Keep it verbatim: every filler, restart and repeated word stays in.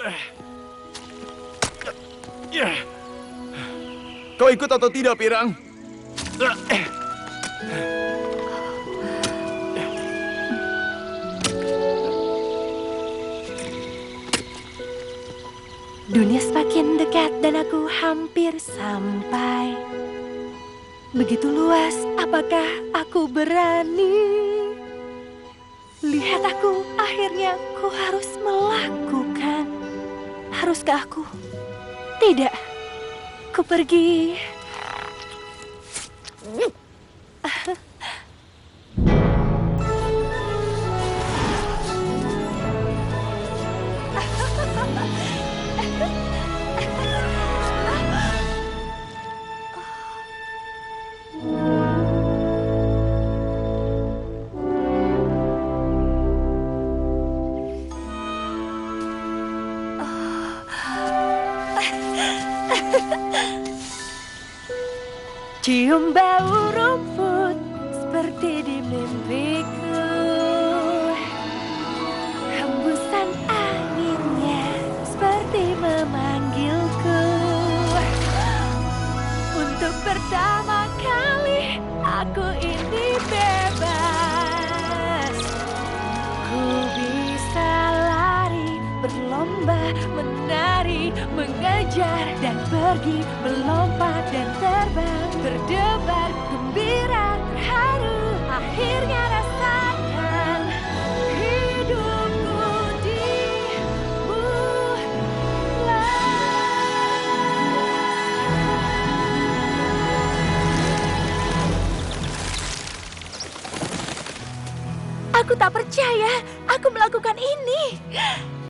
Kau ikut atau tidak, Pirang? Dunia semakin dekat dan aku hampir sampai. Begitu luas, apakah aku berani? Lihat aku, akhirnya ku harus melakukan. Haruskah aku? Tidak, ku pergi. Cium bau rumput seperti di mimpiku. Hembusan anginnya seperti memanggilku. Untuk pertama kali aku ini bebas. Ku bisa lari, berlomba, menari, mengejar dan pergi, melompat dan terbang, berdebar, gembira, terharu, akhirnya rasakan hidupku dimulai. Aku tak percaya aku melakukan ini.